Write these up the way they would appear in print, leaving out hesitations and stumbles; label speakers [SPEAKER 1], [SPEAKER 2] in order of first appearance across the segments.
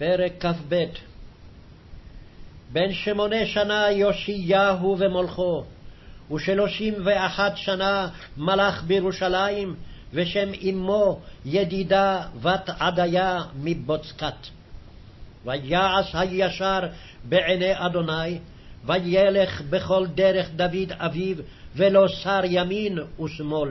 [SPEAKER 1] פרק כ"ב. בן 8 שנה יאשיהו ומולכו, ו31 שנה מלך בירושלים, ושם אמו ידידה בת עדיה מבוצקת. ויעש הישר בעיני אדוני, וילך בכל דרך דוד אביו, ולא שר ימין ושמאל.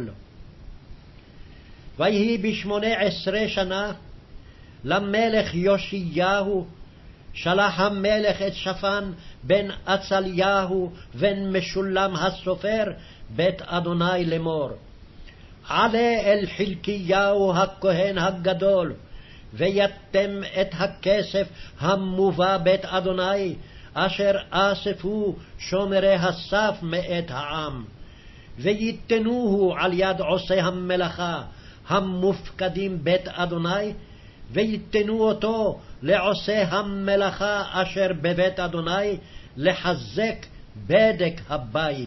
[SPEAKER 1] ויהי ב18 שנה למלך יאשיהו, שלח המלך את שפן בן עצליהו בן משולם הסופר בית אדוני לאמור, עלה אל חלקיהו הכהן הגדול, ויתם את הכסף המובא בית אדוני, אשר אספו שומרי הסף מאת העם, ויתנוהו על יד עושי המלאכה המופקדים בית אדוני, ויתנו אותו לעושי המלאכה אשר בבית אדוני, לחזק בדק הבית.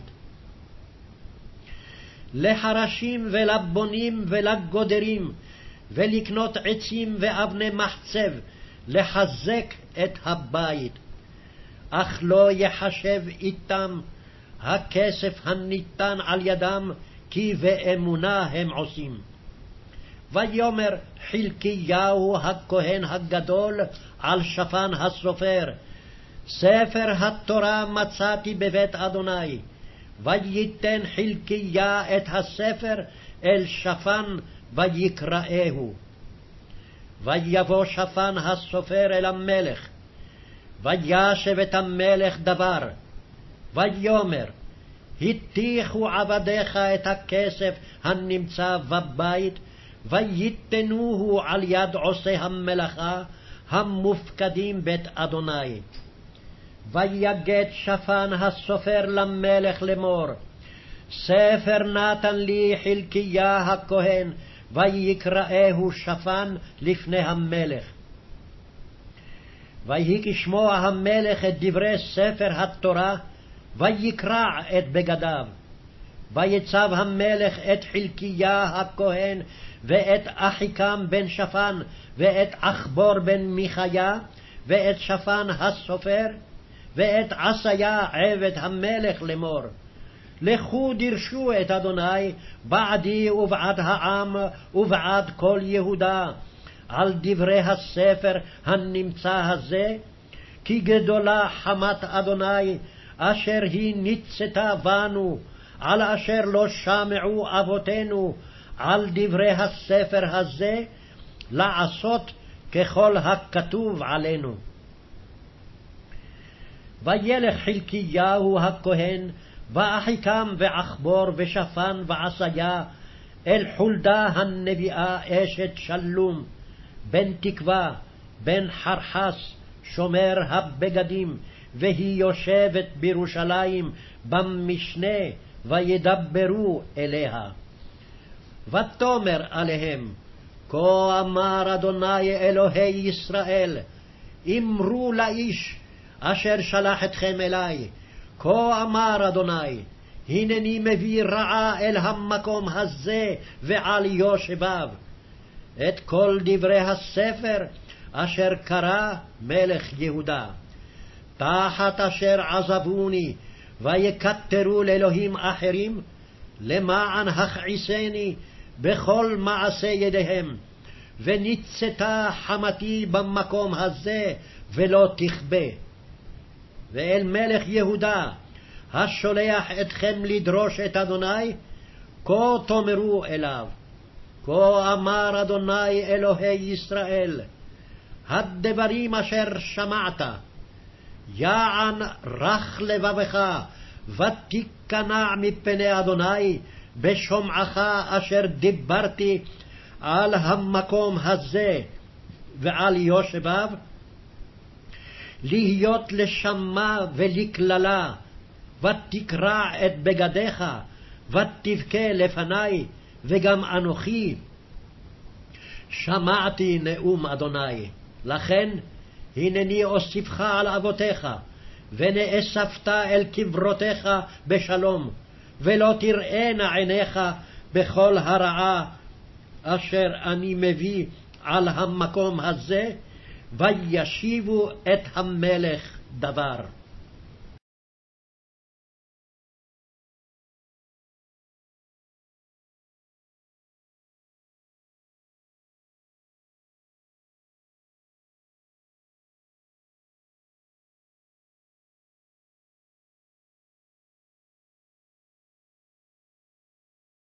[SPEAKER 1] לחרשים ולבונים ולגודרים, ולקנות עצים ואבני מחצב, לחזק את הבית. אך לא יחשב איתם הכסף הניתן על ידם, כי באמונה הם עושים. ויאמר חלקיהו הכהן הגדול על שפן הסופר, ספר התורה מצאתי בבית אדוני. וייתן חלקיה את הספר אל שפן ויקראהו. ויבוא שפן הסופר אל המלך, וישב את המלך דבר, ויאמר, הטיחו עבדיך את הכסף הנמצא בבית, ויתנוהו על יד עושי המלאכה המופקדים בית אדוני. ויגד שפן הסופר למלך לאמור, ספר נתן לי חלקיה הכהן, ויקראהו שפן לפני המלך. ויהי כשמוע המלך את דברי ספר התורה, ויקרע את בגדיו. ויצב המלך את חלקיה הכהן, ואת אחיקם בן שפן, ואת עכבור בן מיכיה, ואת שפן הסופר, ואת עשיה עבד המלך לאמור, לכו דרשו את אדוני בעדי ובעד העם ובעד כל יהודה על דברי הספר הנמצא הזה, כי גדולה חמת אדוני אשר היא ניצתה בנו, על אשר לא שמעו אבותינו על דברי הספר הזה, לעשות ככל הכתוב עלינו. וילך חלקיהו הכהן ואחיקם ועכבור ושפן ועשיה אל חולדה הנביאה אשת שלום בן תקווה בן חרחס שומר הבגדים, והיא יושבת בירושלים במשנה, וידברו אליה. ותאמר עליהם, כה אמר אדוני אלוהי ישראל, אמרו לאיש אשר שלח אתכם אלי, כה אמר אדוני, הנני מביא רעה אל המקום הזה ועל יושביו, את כל דברי הספר אשר קרא מלך יהודה, תחת אשר עזבוני ויקטרו לאלוהים אחרים, למען הכעיסני בכל מעשה ידיהם, וניצתה חמתי במקום הזה ולא תכבה. ואל מלך יהודה השולח אתכם לדרוש את אדוני, כה תאמרו אליו, כה אמר אדוני אלוהי ישראל, הדברים אשר שמעת, יען רך לבבך, ותיכנע מפני אדוני בשומעך אשר דיברתי על המקום הזה ועל יושביו, להיות לשמה ולקללה, ותקרע את בגדיך, ותבכה לפני, וגם אנוכי שמעתי נאום אדוני. לכן הנני אוסיפך על אבותיך, ונאספת אל קברותיך בשלום, ולא תראינה עיניך בכל הרעה אשר אני מביא על המקום הזה, וישיבו את המלך דבר.